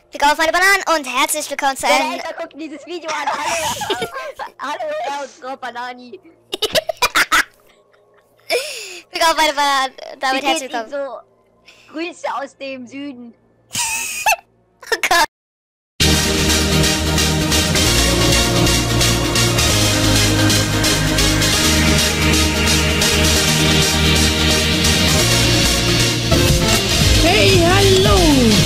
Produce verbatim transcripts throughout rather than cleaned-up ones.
Glück auf meine Bananen und herzlich willkommen zu einem... Alter, guck dieses Video an. Hallo, hallo, Herr und Frau Banani. Glück auf meine Bananen, damit Wie herzlich geht's Ihnen willkommen. so? Grüße aus dem Süden. Oh Gott. Hey, hallo!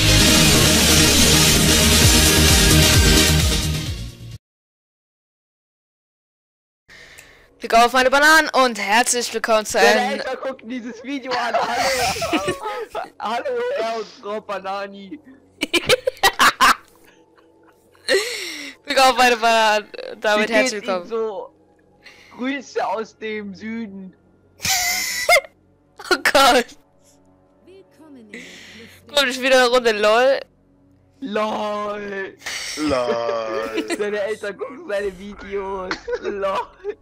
Glück auf meine Bananen und herzlich willkommen zu Deine einem... Eltern gucken dieses Video an. Hallo, hallo, Herr und Frau Banani. Glück auf meine Bananen, damit Wie herzlich geht's Ihnen willkommen. so? Grüße aus dem Süden. Oh Gott. Kommt ich wieder eine Runde LOL. LOL. Lol. Deine Eltern gucken seine Videos. LOL.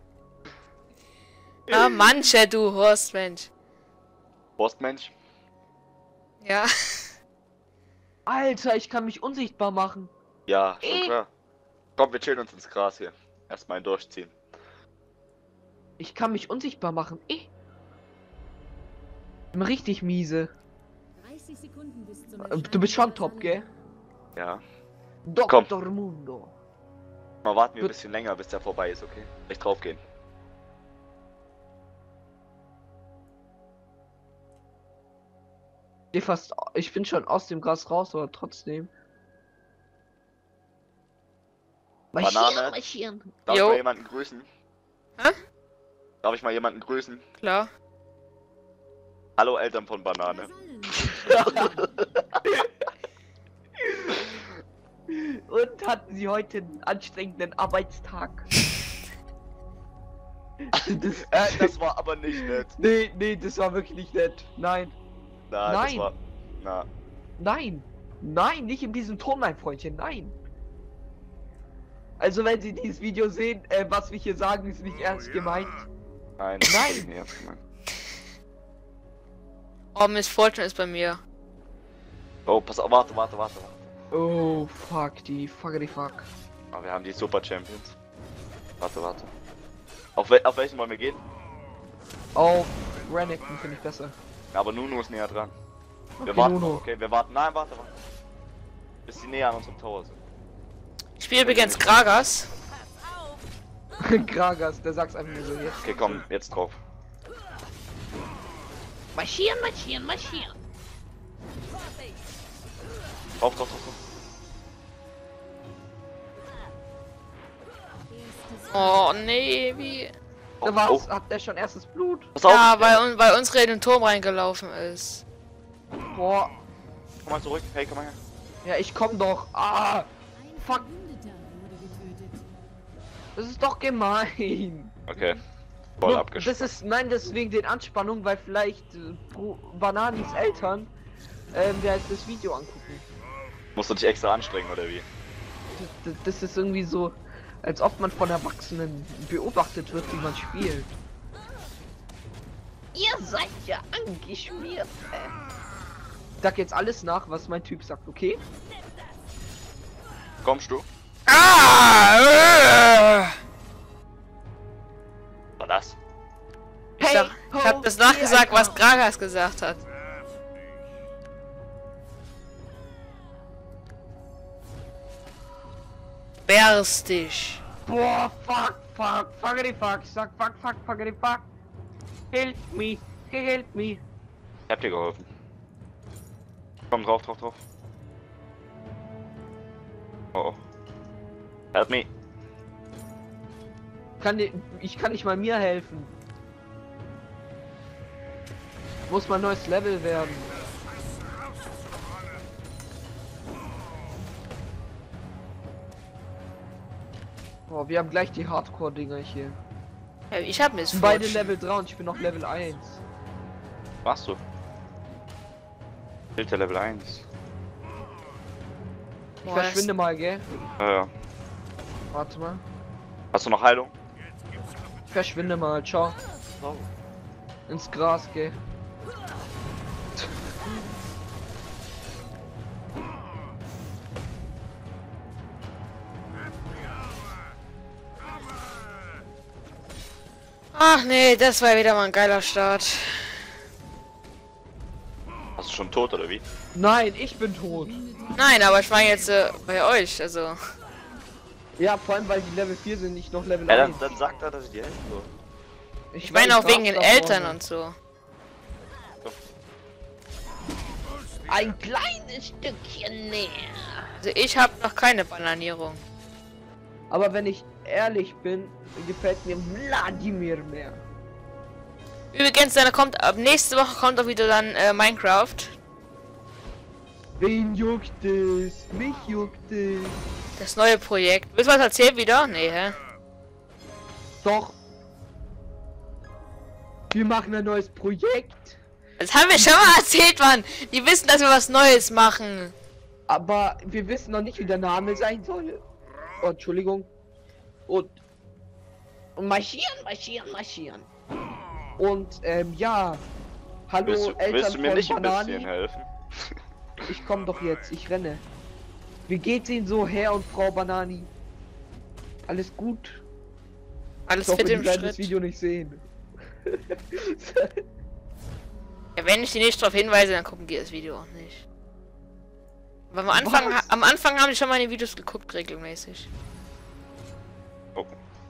Ah, manche, du Horstmensch. Postmensch? Ja. Alter, ich kann mich unsichtbar machen. Ja, schon Ich- klar. Komm, wir chillen uns ins Gras hier. Erstmal ein durchziehen. Ich kann mich unsichtbar machen. Ich. Bin richtig miese. dreißig Sekunden bis zum Äh, Du bist schon top, gell? Ja. Doktor Mundo. Mal warten wir ein Gut. bisschen länger, bis der vorbei ist, okay? Nicht draufgehen. Ich fast. Ich bin schon aus dem Gras raus, aber trotzdem. Banane. marschieren. Darf Jo. ich mal jemanden grüßen? Hä? Darf ich mal jemanden grüßen? Klar. Hallo Eltern von Banane. Und hatten Sie heute einen anstrengenden Arbeitstag? das, Äh, das war aber nicht nett. nee, nee, das war wirklich nicht nett. Nein, Nein, Nein. das war... Na, nein, nein, nicht in diesem Ton, mein Freundchen, nein. Also wenn Sie dieses Video sehen, äh, was wir hier sagen, ist nicht ernst gemeint. nein. Nein. Ist nicht ernst gemeint. Oh, Miss Fortune ist bei mir. Oh, pass auf, warte, warte, warte, warte. Oh, fuck, die fuck, die fuck. Aber wir haben die Super Champions. Warte, warte. Auf, wel auf welchen wollen wir gehen? Auf Renekton finde ich besser. Aber Nuno ist näher dran. Wir Okay, warten Nuno. noch, okay? Wir warten. Nein, warte, warte. Bis die näher an unserem Tower sind. Ich spiele übrigens Gragas. Gragas, der sagt's einfach nur so jetzt. Okay, komm, jetzt drauf. Marschieren, marschieren, marschieren. Drauf, drauf, drauf, drauf. Oh nee, wie... Da Oh, war's, oh, hat der schon erstes Blut? pass auf! Ja, weil, un weil unsere in den Turm reingelaufen ist. Boah, Komm mal zurück. Hey, komm mal her. ja, ich komm doch. Ah, fuck, das ist doch gemein. Okay. Voll Nur, abgeschlossen. das ist, nein, deswegen den Anspannung, weil vielleicht äh, Bru- Bananis Eltern ähm, wer heißt das Video angucken. Musst du dich extra anstrengen, oder wie? Das, das ist irgendwie so, als ob man von Erwachsenen beobachtet wird, wie man spielt. Ihr seid ja angeschmiert. Ich sag jetzt alles nach, was mein Typ sagt, okay? Kommst du? Ah! Äh. War das? Ich, sag, ich hab das nachgesagt, was Gragas gesagt hat. Bärstig. Boah, fuck, fuck, fuckity fuck, ich sag fuck, fuck, fuckity fuck. Help me, help me. Ich hab dir geholfen. Komm drauf, drauf, drauf. Oh, oh. Help me. Kann dir, ich kann nicht mal mir helfen. Muss mal neues Level werden. Boah, wir haben gleich die Hardcore-Dinger hier. Ja, ich hab Miss Beide Fortune. Level drei und ich bin noch Level eins. Machst du? Bild der Level eins. Ich Boah, verschwinde mal, gell? Ja, ja. Warte mal. Hast du noch Heilung? Ich verschwinde mal, ciao. Oh. Ins Gras, gell? Ach nee, das war wieder mal ein geiler Start. Hast du schon tot oder wie? Nein, ich bin tot. Nein, aber ich war jetzt äh, bei euch, also. Ja, vor allem, weil die Level vier sind, nicht noch Level Ja, dann, eins. dann sagt er, dass ich dir helfen soll. Ich meine auch weiß, wegen den was Eltern vorne. und so. Ein kleines Stückchen näher. Also ich habe noch keine Bananierung. Aber wenn ich ehrlich bin, gefällt mir Wladimir mehr. Übrigens, dann kommt ab nächste Woche kommt auch wieder dann äh, Minecraft. Wen juckt es? Mich juckt es. Das neue Projekt. Willst du was erzählen wieder? Nee, hä? Doch. Wir machen ein neues Projekt. Das haben wir schon mal erzählt, Mann. Die wissen, dass wir was Neues machen. Aber wir wissen noch nicht, wie der Name sein soll. Oh, Entschuldigung. Und, und marschieren, marschieren, marschieren. Und ähm, ja. Hallo Willst du, Eltern willst du mir von nicht ein Banani. bisschen helfen? Ich komm doch jetzt, ich renne. Wie geht's Ihnen so, Herr und Frau Banani? Alles gut? Alles Ich hoffe, fit die im werden das Schritt. Video nicht sehen. Ja, wenn ich die nicht darauf hinweise, dann gucken die das Video auch nicht. Aber am Anfang, Was? am Anfang haben die schon meine Videos geguckt, regelmäßig. Oh.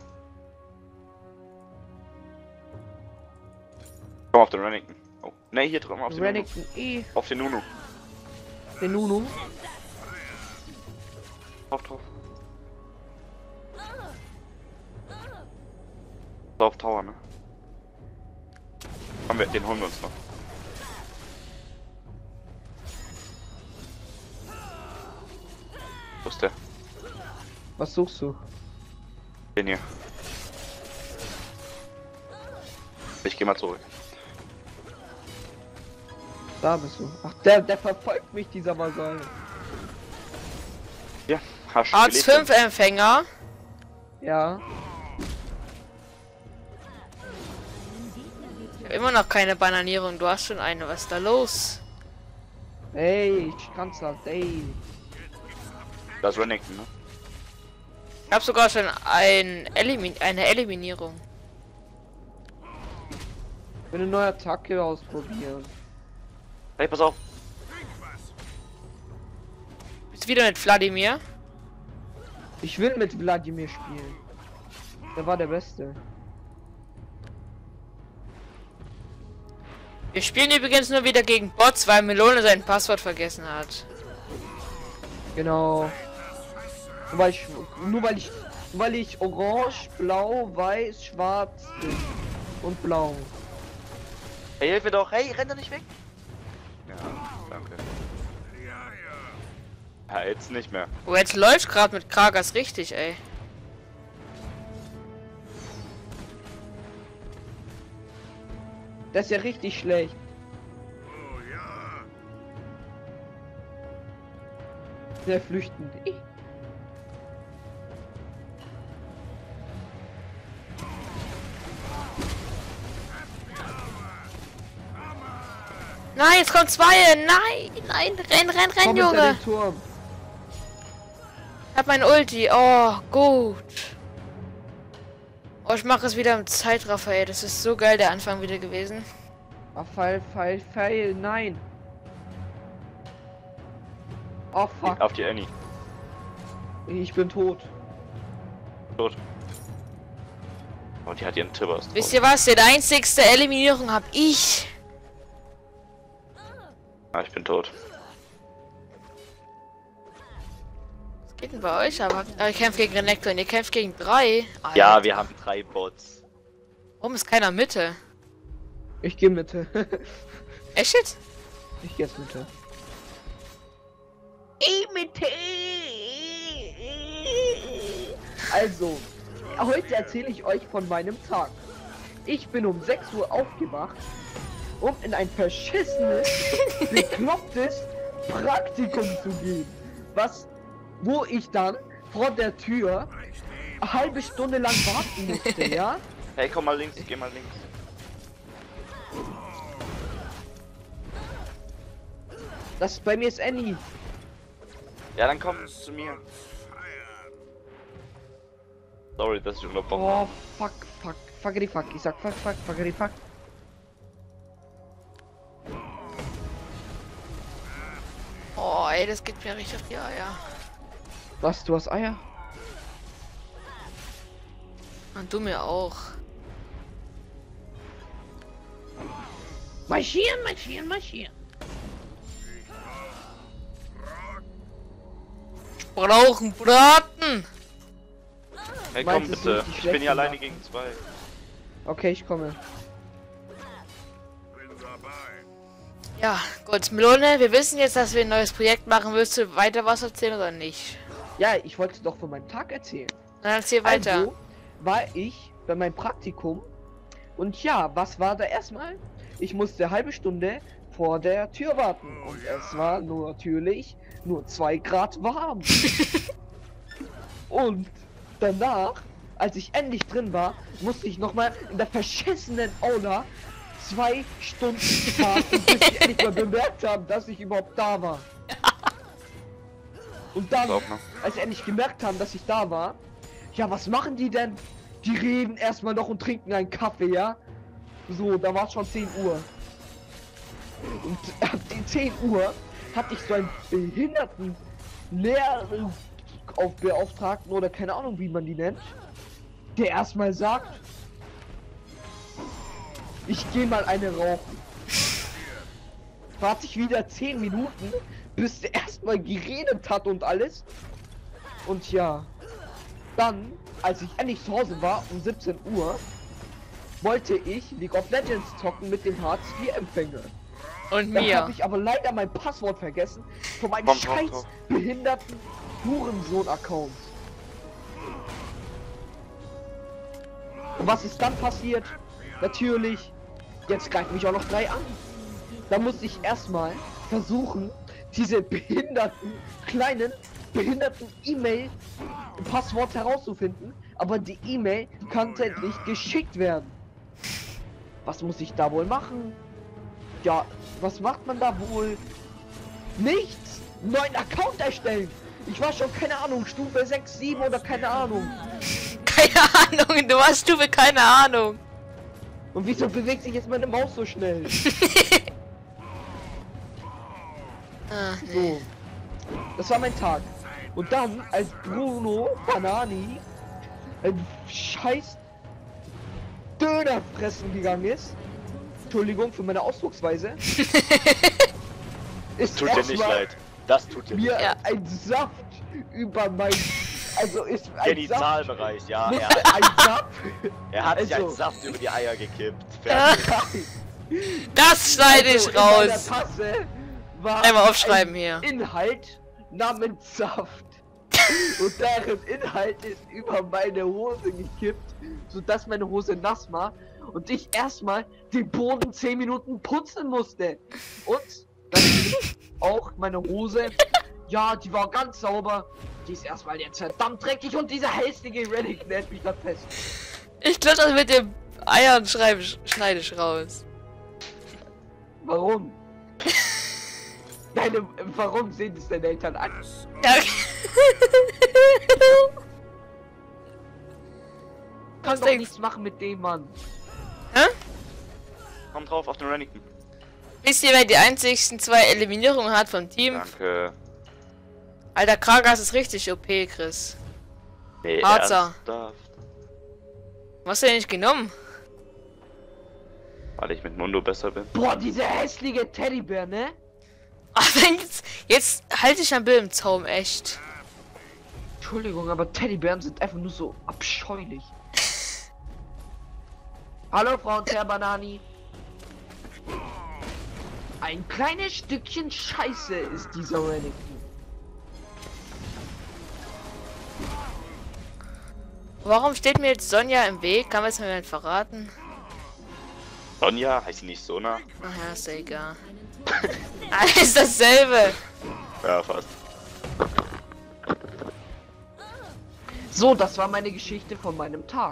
Komm auf den Renington. Oh. Ne, hier drüben auf den Nunu. Renekton E. Auf den Nunu. Den Nunu. Drauf, drauf. So auf Tower, ne? Komm, wir, den holen wir uns noch. Wo ist der? Was suchst du? Den hier. Ich geh mal zurück. Da bist du. Ach, der, der verfolgt mich, dieser Vasall. Ja, hast du Arzt gelebt? fünf Empfänger. Ja. Ich hab immer noch keine Bananierung. Du hast schon eine. Was ist da los? Ey, ich kann's halt, ey. Das ist Renekton, ne? Ich habe sogar schon ein Elimin eine Eliminierung. Ich will eine neue Attacke ausprobieren. Hey, pass auf. Bist du wieder mit Wladimir? Ich will mit Wladimir spielen. Der war der Beste. Wir spielen übrigens nur wieder gegen Bots, weil Melone sein Passwort vergessen hat. Genau. Nur weil ich, nur weil ich, nur weil ich orange, blau, weiß, schwarz bin. Und blau. Hey, hilf mir doch. Hey, renn doch nicht weg. Ja, danke. Ja, jetzt nicht mehr. Oh, jetzt läuft gerade mit Kragas richtig, ey. Das ist ja richtig schlecht. Der flüchten. Nein, jetzt kommt zwei. Nein, nein, renn, renn, renn, Komm hinter Junge. den Turm. Ich hab mein Ulti. Oh, gut. Oh, ich mache es wieder im Zeitraffer, ey. Das ist so geil, der Anfang wieder gewesen. Ah, Pfeil, Pfeil, Pfeil, nein. Oh fuck, Auf die Annie. ich bin tot. Tot. Oh, die hat ihren Tibbers. Wisst ihr was? Die einzigste Eliminierung hab ich. Ah, ich bin tot. Was geht denn bei euch? Aber aber ihr kämpft gegen Renekton und ihr kämpft gegen drei. Alter. Ja, wir haben drei Bots. Warum ist keiner Mitte? Ich gehe Mitte. Echt jetzt? Ich gehe jetzt Mitte. Ich Mitte. Also, heute erzähle ich euch von meinem Tag. Ich bin um sechs Uhr aufgewacht, um in ein verschissenes, beklopptes Praktikum zu gehen. Was, wo ich dann vor der Tür eine halbe Stunde lang warten musste, ja? Hey, komm mal links, geh mal links. Das bei mir ist Annie. Ja, dann komm zu mir. Sorry, dass ich überhaupt. Oh, fuck, fuck, fuckity fuck. Ich sag fuck, fuck, fuckity fuck. Oh, ey, das geht mir richtig auf die Eier. Was, du hast Eier? Und du mir auch. Marschieren, marschieren, marschieren. Brauchen Braten! Hey, Meinst komm du, es bitte. ist nicht Ich schlecht bin hier alleine gemacht? gegen zwei. Okay, ich komme. Ja, gut, Melone, wir wissen jetzt, dass wir ein neues Projekt machen. Willst du weiter was erzählen oder nicht? Ja, ich wollte doch von meinem Tag erzählen. Dann erzähl weiter. Also war ich bei meinem Praktikum und ja, was war da erstmal? Ich musste eine halbe Stunde vor der Tür warten und es war nur natürlich nur zwei Grad warm. Und danach, als ich endlich drin war, musste ich nochmal in der verschissenen Aula zwei Stunden warten, bis ich endlich mal bemerkt haben, dass ich überhaupt da war. Und dann, Glaub mal. als sie endlich gemerkt haben, dass ich da war, ja, was machen die denn? Die reden erstmal noch und trinken einen Kaffee, ja? So, da war es schon zehn Uhr. Und ab die zehn Uhr hatte ich so einen behinderten Lehreraufbeauftragten oder keine Ahnung, wie man die nennt, der erstmal sagt, ich gehe mal eine rauchen. Warte ich wieder zehn Minuten, bis der erstmal geredet hat und alles. Und ja, dann, als ich endlich zu Hause war, um siebzehn Uhr, wollte ich League of Legends zocken mit dem Hartz vier Empfänger. Und Da mir. habe ich aber leider mein Passwort vergessen von meinem Komm, komm, scheiß komm. behinderten Hurensohn-Account. Und was ist dann passiert? Natürlich, jetzt greifen mich auch noch drei an. Da musste ich erstmal versuchen, diese behinderten, kleinen, behinderten E-Mail-Passwort herauszufinden. Aber die E-Mail kann nicht geschickt werden. Was muss ich da wohl machen? Ja, was macht man da wohl? Nichts! Neuen Account erstellen! Ich war schon, keine Ahnung, Stufe sechs, sieben oder keine Ahnung. Keine Ahnung, du hast du für keine Ahnung. Und wieso bewegt sich jetzt meine Maus so schnell? Ah, So. nee. Das war mein Tag. Und dann, als Bruno Banani ein scheiß Döner fressen gegangen ist, Entschuldigung für meine Ausdrucksweise, ist Tut dir nicht erstmal leid. Das tut dir nicht mir leid. Ja. ein Saft über mein, also ist ein Saft, Genitalbereich, ja. Er, musste ein Saft, er hat sich Also- einen Saft über die Eier gekippt. Fertig. Das schneide ich also in meiner raus. Tasse war Einmal aufschreiben ein hier. Inhalt namens Saft. Und deren Inhalt ist über meine Hose gekippt, sodass meine Hose nass war und ich erstmal den Boden zehn Minuten putzen musste. Und natürlich auch meine Hose, ja, die war ganz sauber. Die ist erstmal jetzt verdammt dreckig und dieser hässliche Relic nennt mich da fest. Ich glaube, das mit den Eiern schreibe, schneide ich raus. Warum? Deine, warum sehen es deine Eltern an? Ja. Kann Was doch denkst nichts machen mit dem Mann. Komm drauf auf den Renniken. Wisst ihr, wer die einzigsten zwei Eliminierungen hat vom Team? Danke. Alter, Kragas ist richtig O P, Chris. Nee, Harzer. ernsthaft. Was hast du denn nicht genommen? Weil ich mit Mundo besser bin. Boah, dieser hässliche Teddybär, ne? Ach, wenn jetzt, jetzt halte ich ein Bild im Zaum, echt. Entschuldigung, aber Teddybären sind einfach nur so abscheulich. Hallo, Frau und Herr Banani. Ein kleines Stückchen Scheiße ist dieser Renekton. Warum steht mir jetzt Sonja im Weg? Kann man es mir mal verraten? Sonja, heißt sie nicht Sona? Ach ja, ist ja egal. Alles dasselbe. Ja, fast. So, das war meine Geschichte von meinem Tag.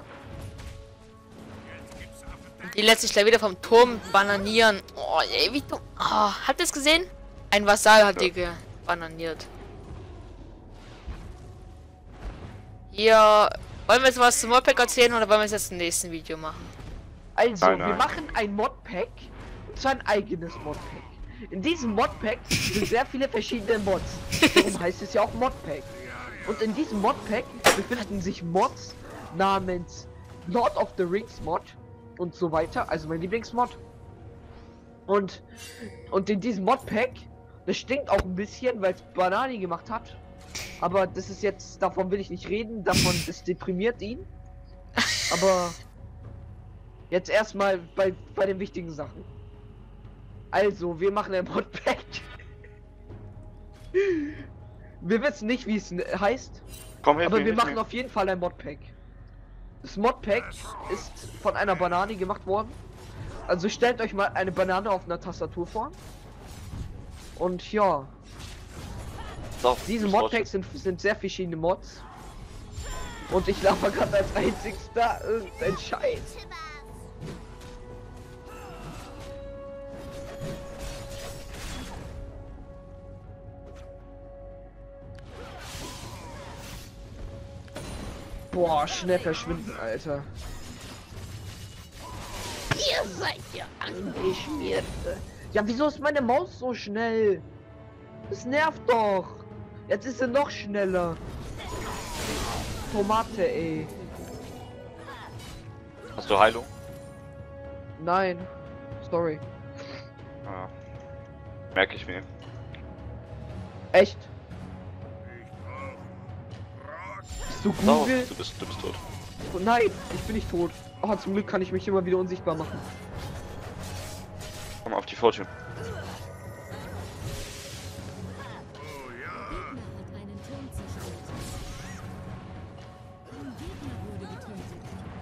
Die lässt sich gleich wieder vom Turm bananieren. Oh, ey, wie dumm. Oh, habt ihr es gesehen? Ein Vasall hat die bananiert. Hier Wollen wir jetzt was zum Modpack erzählen oder wollen wir es jetzt im nächsten Video machen? Also, Nein, wir nein. machen ein Modpack. Und zwar ein eigenes Modpack. In diesem Modpack sind sehr viele verschiedene Mods. Darum heißt es ja auch Modpack. Und in diesem Modpack befinden sich Mods namens Lord of the Rings Mod und so weiter. Also mein Lieblingsmod. Und, und in diesem Modpack, das stinkt auch ein bisschen, weil es Banani gemacht hat. Aber das ist jetzt, davon will ich nicht reden. Davon, das deprimiert ihn. Aber jetzt erstmal bei, bei den wichtigen Sachen. Also, wir machen ein Modpack. Wir wissen nicht, wie es heißt, Komm, hilf aber mir, wir hilf machen mir. auf jeden Fall ein Modpack. Das Modpack ist von einer Banane gemacht worden. Also stellt euch mal eine Banane auf einer Tastatur vor. Und ja, So, diese das Modpacks sind, sind sehr verschiedene Mods. Und ich laufe gerade als einzigster irgendein Scheiß. Boah, schnell verschwinden, Alter. Ihr seid ja angeschmierte. Ja, wieso ist meine Maus so schnell? Das nervt doch. Jetzt ist sie noch schneller. Tomate, ey. Hast du Heilung? Nein. Sorry. Ja. Merke ich mir. Echt? Bist du Oh, Google? du bist, du bist tot. Oh, nein, ich bin nicht tot. Oh, zum Glück kann ich mich immer wieder unsichtbar machen. Komm auf die Fortune. Gegner hat einen Turm zerstört. Ein Gegner wurde getötet.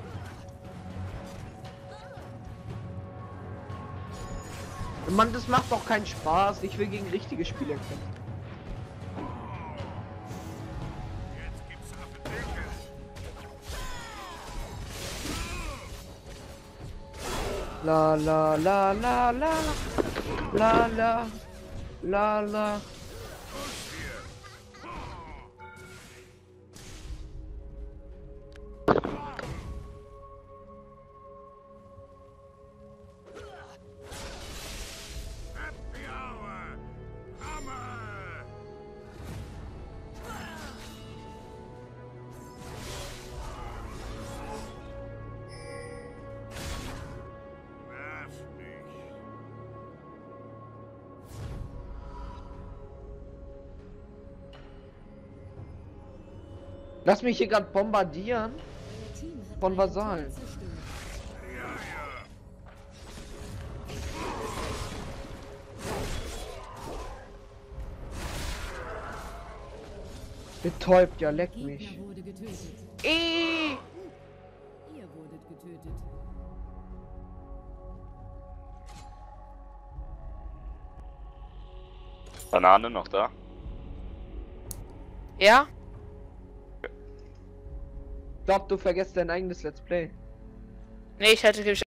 Mann, das macht doch keinen Spaß. Ich will gegen richtige Spieler kämpfen. La la la la la la la la la. Lass mich hier gerade bombardieren Euer Team hat von einen Vasallen. Turm zerstört. Betäubt, ja, leck Gegner mich. wurde getötet. Ih! Ihr wurdet getötet. Banane noch da? Ja? Ich glaub, du vergisst dein eigenes Let's Play. Nee, ich hätte